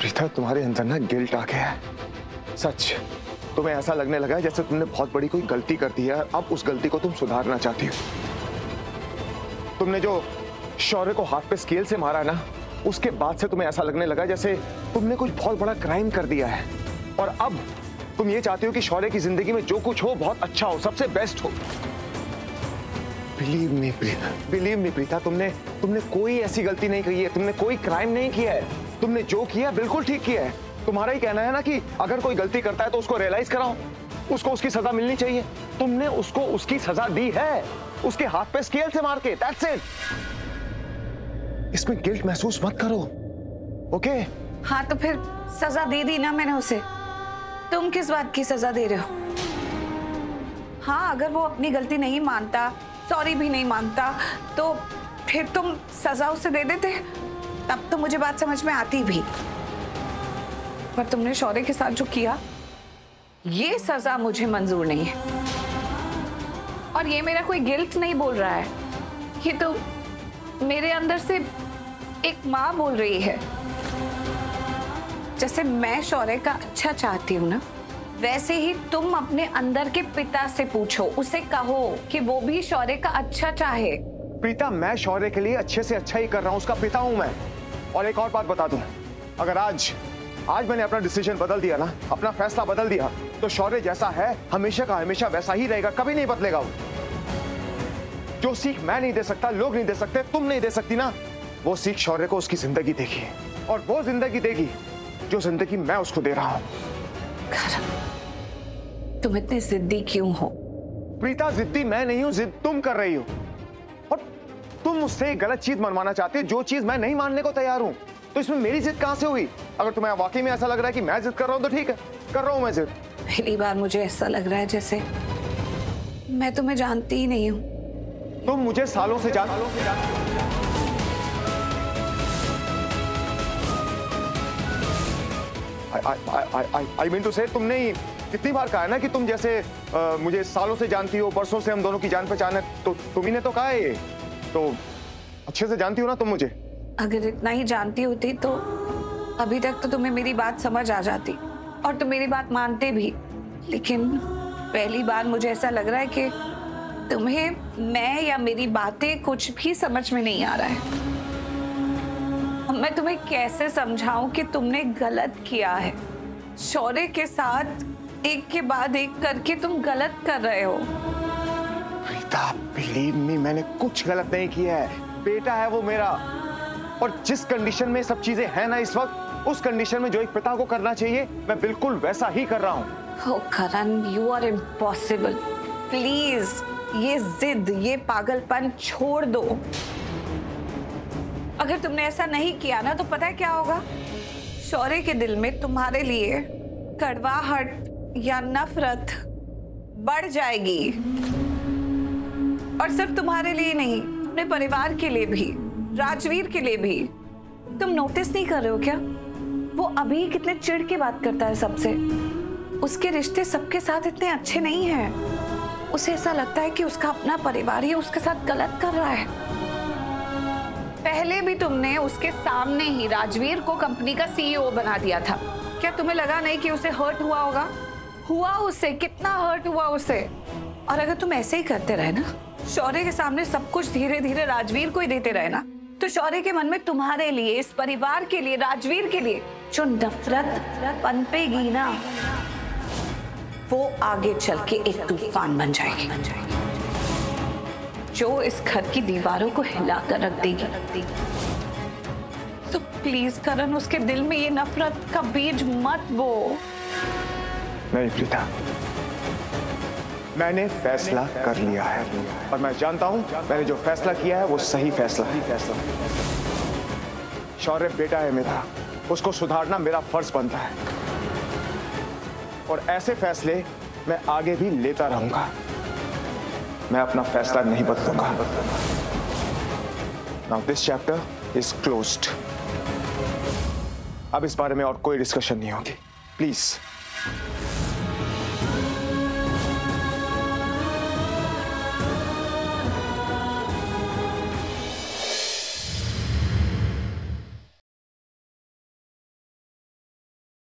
प्रीता, तुम्हारे अंदर ना गिल्ट आ गया है। सच, तुम्हें ऐसा लगने लगा है जैसे तुमने बहुत बड़ी कोई गलती कर दी है। अब उस गलती को तुम सुधारना चाहती हो। तुमने जो शौर्य को हाथ पे स्केल से मारा ना, उसके बाद से तुम्हें ऐसा लगने लगा जैसे तुमने कुछ बहुत बड़ा क्राइम कर दिया है। और अब तुम ये चाहती हो कि शौर्य की जिंदगी में जो कुछ हो बहुत अच्छा हो, सबसे बेस्ट हो। बिलीव मी प्रीता, तुमने कोई ऐसी गलती नहीं की है, तुमने कोई क्राइम नहीं किया है। तुमने जो किया बिल्कुल ठीक किया है। तुम्हारा ही कहना है ना कि अगर कोई गलती करता है तो उसको रियलाइज कराओ, उसको उसकी सजा मिलनी चाहिए। तुमने उसको उसकी सजा दी है, उसके हाथ पे स्केल से मार के। That's it. इसमें गिल्ट महसूस मत करो, ओके? हाँ तो फिर सजा दे दी ना मैंने उसे। तुम किस बात की सजा दे रहे हो? हाँ, अगर वो अपनी गलती नहीं मानता, सॉरी भी नहीं मानता, तो फिर तुम सजा उसे दे देते, तब तो मुझे बात समझ में आती भी। पर तुमने शौर्य के साथ जो किया, ये सजा मुझे मंजूर नहीं है। और ये मेरा कोई गिल्ट नहीं बोल रहा है, ये तो मेरे अंदर से एक माँ बोल रही है। जैसे मैं शौर्य का अच्छा चाहती हूँ ना, वैसे ही तुम अपने अंदर के पिता से पूछो, उसे कहो कि वो भी शौर्य का अच्छा चाहे। प्रीता, मैं शौर्य के लिए अच्छे से अच्छा ही कर रहा हूँ, उसका पिता हूँ मैं। और एक और बात बता दूं, अगर आज मैंने अपना डिसीजन बदल दिया ना, अपना फैसला बदल दिया, तो शौर्य जैसा है हमेशा का हमेशा वैसा ही रहेगा, कभी नहीं बदलेगा वो। जो सीख मैं नहीं दे सकता, लोग नहीं दे सकते, तुम नहीं दे सकती ना, वो सीख शौर्य को उसकी जिंदगी देगी। और वो जिंदगी देगी जो जिंदगी मैं उसको दे रहा हूं। तुम इतने जिद्दी क्यों हो? प्रीता, जिद्दी मैं नहीं हूं, जिद तुम कर रही हो। और तुम मुझसे एक गलत चीज मनवाना चाहती हो, जो चीज मैं नहीं मानने को तैयार हूं। तो इसमें मेरी जिद कहां से हुई? अगर तुम्हें वाकई में ऐसा लग रहा है कि मैं जिद कर रहा हूं तो ठीक है, कर रहा हूं मैं जिद। पहली बार मुझे ऐसा लग रहा है जैसे मैं तुम्हें जानती ही नहीं हूं। तुम मुझे सालों से जानती हो। I mean to say, तुमने कितनी बार कहा है ना कि तुम जैसे मुझे सालों से जानती हो, बरसों से हम दोनों की जान पहचान है, तो तुम्ही ने तो कहा है ये, तो अच्छे से जानती हो ना तुम मुझे। अगर इतना ही जानती होती तो अभी तक तो तुम्हें मेरी बात समझ आ जाती और तुम मेरी बात मानते भी। लेकिन पहली बार मुझे ऐसा लग रहा है कि तुम्हें मैं या मेरी बातें कुछ भी समझ में नहीं आ रहा है। मैं तुम्हें कैसे समझाऊं कि तुमने गलत किया है? शौर्य के साथ एक के बाद एक करके तुम गलत कर रहे हो। प्रीता, बिलीव मी, मैंने कुछ गलत नहीं किया है। बेटा है वो मेरा, और जिस कंडीशन में सब चीजें हैं ना इस वक्त, उस कंडीशन में जो एक पिता को करना चाहिए, मैं बिल्कुल वैसा ही कर रहा हूँ। Oh Karan, you are impossible. Please ये जिद, ये पागलपन छोड़ दो। अगर तुमने ऐसा नहीं किया ना, तो पता है क्या होगा? शौर्य के दिल में तुम्हारे लिए कड़वाहट या नफरत बढ़ जाएगी। और सिर्फ तुम्हारे लिए नहीं, अपने परिवार के लिए भी, राजवीर के लिए भी। तुम नोटिस नहीं कर रहे हो क्या? वो अभी कितने चिढ़ के बात करता है सबसे। उसके रिश्ते सबके साथ इतने अच्छे नहीं हैं। उसे ऐसा लगता है कि उसका अपना परिवार ही उसके साथ गलत कर रहा है। पहले भी तुमने उसके सामने ही राजवीर को कंपनी का सीईओ बना दिया था। क्या तुम्हें लगा नहीं कि उसे हर्ट हुआ होगा? हुआ उसे, कितना हर्ट हुआ उसे। और अगर तुम ऐसे ही करते रहे ना, शौर्य के सामने सब कुछ धीरे धीरे राजवीर को ही देते रहे ना, तो शौर्य के मन में तुम्हारे लिए, इस परिवार के लिए, राजवीर के लिए जो नफरत पनपेगी ना, वो आगे चल के एक तूफान बन जाएगी, जो इस घर की दीवारों को हिला कर रख देगी। तो प्लीज करण, उसके दिल में ये नफरत का बीज मत बो। नहीं प्रीता, मैंने फैसला कर लिया है, और मैं जानता हूं मैंने जो फैसला किया है वो सही फैसला है। शौर्य बेटा है मेरा, उसको सुधारना मेरा फर्ज बनता है, और ऐसे फैसले मैं आगे भी लेता रहूंगा। मैं अपना फैसला नहीं बदलूंगा। Now this chapter is closed. अब इस बारे में और कोई डिस्कशन नहीं होगी, प्लीज।